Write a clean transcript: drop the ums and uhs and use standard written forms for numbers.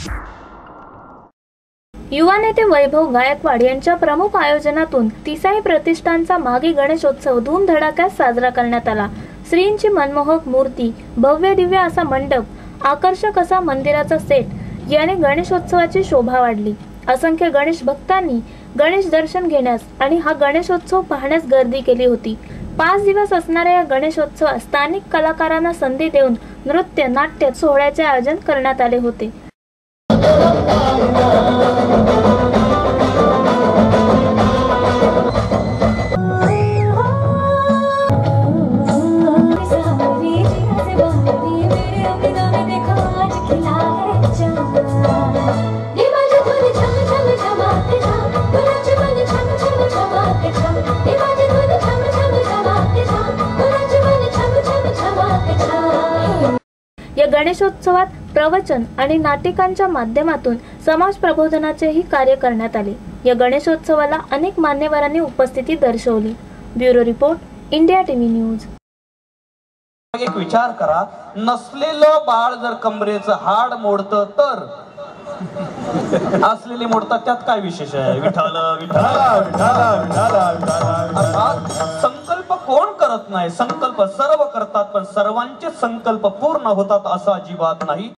युवा नेते वैभव गायकवाड यांच्या प्रमुख आयोजनातून तिसाई प्रतिष्ठानचा माघी गणेशोत्सव धूमधडाक्यात साजरा करण्यात आला। श्रींची मनमोहक मूर्ती, भव्य दिव्य असा मंडप, आकर्षक असा मंदिराचा सेट याने गणेशोत्सवाची शोभा वाढली। असंख्य गणेश भक्तांनी गणेश दर्शन घेण्यास आणि हा गणेशोत्सव पाहण्यास गर्दी केली होती। 5 दिवस असणाऱ्या या गणेशोत्सवात स्थानिक कलाकारांना संधी देऊन नृत्य, नाट्य सोहळ्याचे आयोजन करण्यात आले होते। या गणेशोत्सवात प्रवचन आणि नाटिकांच्या माध्यमातून समाज प्रबोधनाचेही कार्य करण्यात आले। या गणेशोत्सवाला अनेक मान्यवरांनी उपस्थिती दर्शवली। Bureau report, India TV news. एक विचार करा, नसलेलं बाळ जर कमरेचं हाड मोडतं तर असलेली मोडतात, त्यात काय विशेष आहे? विठाल विठाल अर्थात संकल्प कोण करत नाही, संकल्प सर्व करतात, पण सर्वांचे संकल्प पूर्ण होतात असं अजिबात नाही।